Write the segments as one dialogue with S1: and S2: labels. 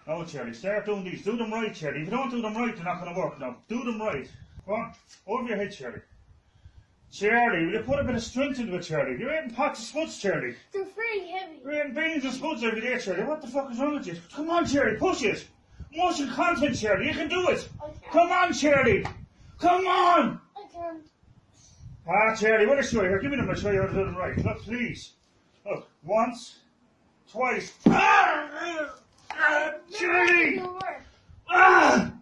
S1: No, Charlie, start doing these. Do them right, Charlie. If you don't do them right, they're not going to work now. Do them right. Go on. Over your head, Charlie. Charlie, will you put a bit of strength into it, Charlie? You're eating pots of spuds, Charlie.
S2: They're very heavy.
S1: You're eating beans and spuds every day, Charlie. What the fuck is wrong with you? Come on, Charlie, push it. Motion content, Charlie. You can do it. Come on, Charlie. Come on.
S2: I can't.
S1: Ah, Charlie, what a show you. Here, give me them. I'll show you how to do them right. Look, please. Look, once, twice. Charlie. Ah!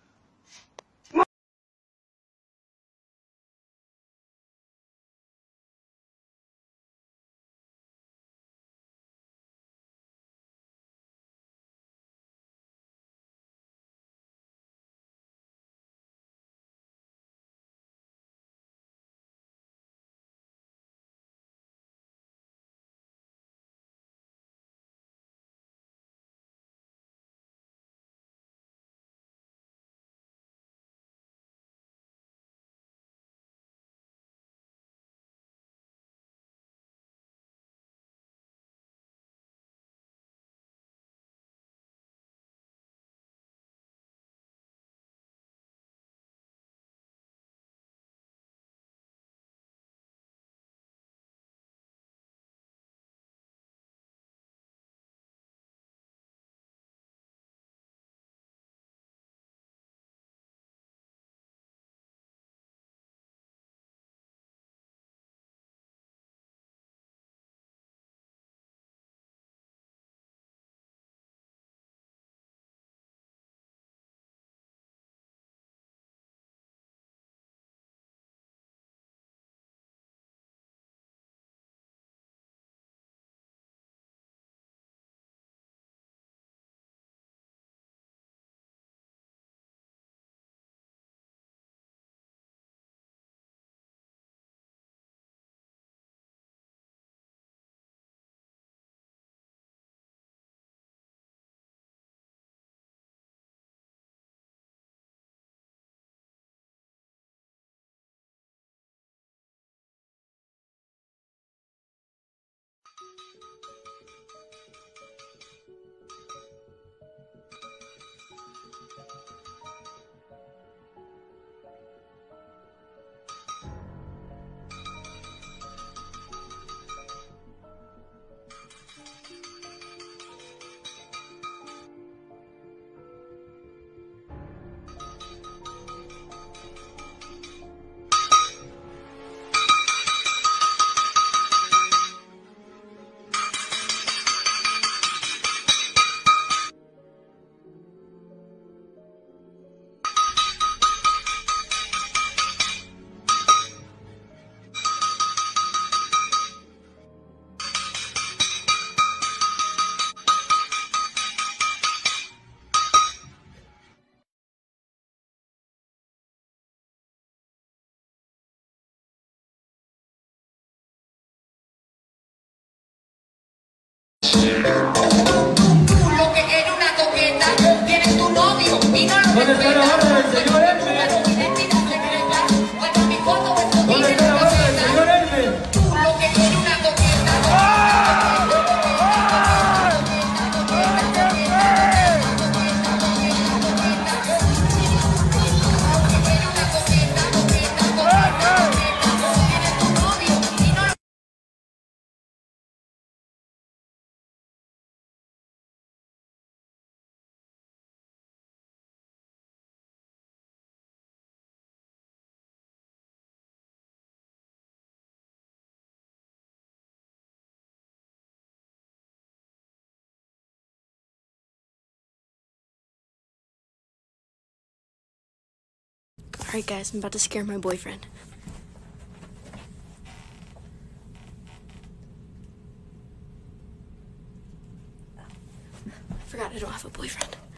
S3: Lo que era una coqueta, tienes tu novio y no lo
S4: ¿Dónde está la orden del señor Hermes? ¿Dónde está la orden del señor Hermes?
S3: Tú lo que era una coqueta.
S5: Alright guys, I'm about to scare my boyfriend. I forgot I don't have a boyfriend.